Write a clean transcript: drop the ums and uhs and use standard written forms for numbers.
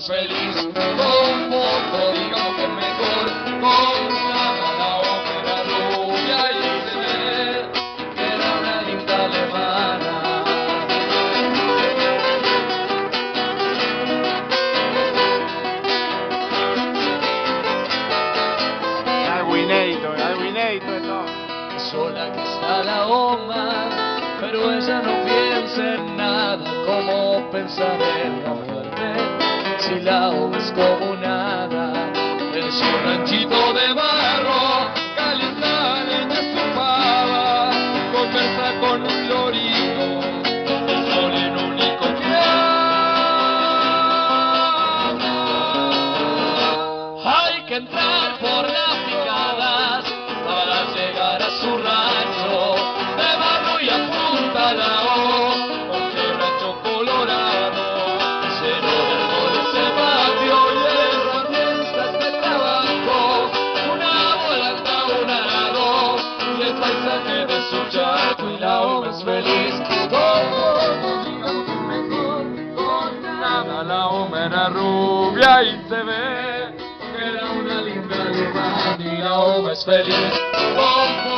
es feliz. Con poco, digamos que es mejor. Con la ópera rubia y se ve que era una linda alemana. Algo inédito, no. Sola que está la Oma, pero ella no piensa en nada, como pensar en la muerte, si la Oma es como nada. En su ranchito de barro, calienta leña estufada, conversa con un lorito, el solino único que ama. Hay que entrar por las picadas para llegar a su rancho de barro y apúntala, porque rancho colorado, lleno de árboles el patio y herramientas de trabajo, una volanta, un arado y el paisaje de su charco, y la Oma es feliz. Con digamos que mejor, con nada. La Oma era rubia y se ve que era una linda alemana, y la Oma es feliz.